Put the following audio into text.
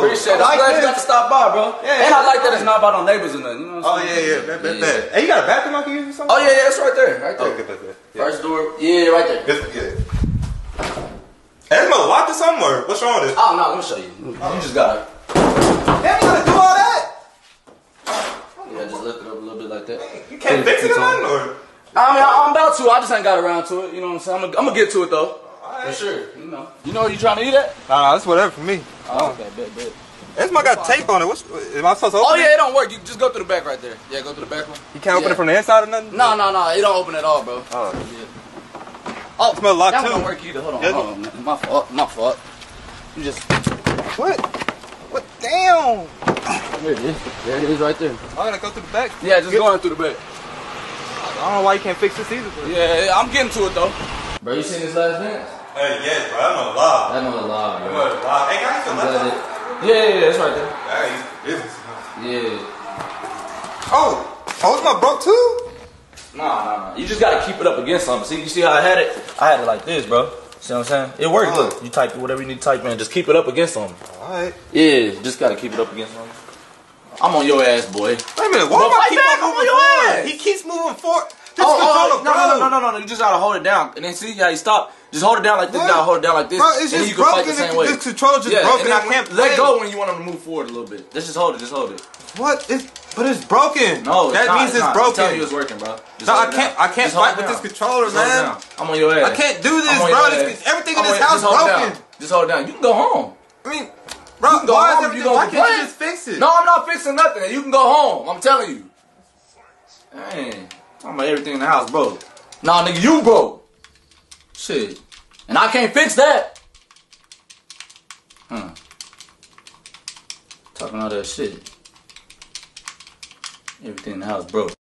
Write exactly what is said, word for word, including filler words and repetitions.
Appreciate it. I'm glad you got to stop by, bro. Yeah, and I like that it's not about no neighbors or nothing. You know what I'm saying? Oh, yeah, yeah. Bet, bet, yeah. bet. Hey, you got a bathroom I can use or something? Oh, yeah, yeah. It's right there. Right there. Okay, bet, bet. Yeah. First door. Yeah, right there. This, yeah. Hey, my locked or something, or what's wrong with it? Oh, no, let me show you. Oh. You just gotta. Damn, you gotta do all that? Yeah, just lift it up a little bit like that. You can't fix it or nothing, or? I mean, I'm about to. I just ain't got around to it. You know what I'm saying? I'm gonna, I'm gonna get to it though. Right. For sure. You know. You know, you trying to eat that? Nah, that's whatever for me. Oh, okay, bet, bet. This one got tape on it. What's, am I supposed to open Oh, it? yeah, it don't work. You just go through the back right there. Yeah, go through the back one. You can't open yeah. it from the inside or nothing? No, no, no. It don't open at all, bro. Oh. Yeah. Oh, it smells locked that too. That don't work either. Hold on, yeah. hold on. My fault. My fault. You just. What? What? Damn. There it is. There it is right there. I gotta go through the back? Yeah, just Get going through the back. I don't know why you can't fix this either. Bro. Yeah, I'm getting to it though. Bro, you seen this last dance? Hey, yes, bro. I know a lot. I know a lot, bro. I know a lot. Hey, can I feel left? Yeah, yeah, yeah, it's right there. Hey, yeah. Oh, oh, it's not broke too? Nah, nah, nah. You just gotta keep it up against something. See, you see how I had it? I had it like this, bro. See what I'm saying? It worked. Oh. Look, you type whatever you need to type in. Just keep it up against something. Alright. Yeah, just gotta keep it up against something. I'm on your ass, boy. Wait a minute, why do I keep on moving forward? He keeps moving forward. This oh, controller, oh, no, no, no, no, no, no. You just gotta hold it down. And then see how you stop? Just hold it down like this. You gotta hold it down like this. Bro, it's and just you can broken. fight the same way. This controller just yeah, broken. I can't let play. go when you want them to move forward a little bit. Let's just hold it. Just hold it. What? It's, but it's broken. No, it's that not, means it's, it's not. broken. I'm telling you it's working, bro. Just no, I can't. I can't fight with this controller, just man. I'm on your ass. I can't do this, bro. This, everything in this house just broken. Just hold it down. You can go home. I mean, bro, go why home, is everything? you Why complain? can't you just fix it? No, I'm not fixing nothing. You can go home. I'm telling you. Dang. Talking about everything in the house, bro. Nah, nigga, you broke. Shit. And I can't fix that. Huh. Talking all that shit. Everything in the house broke.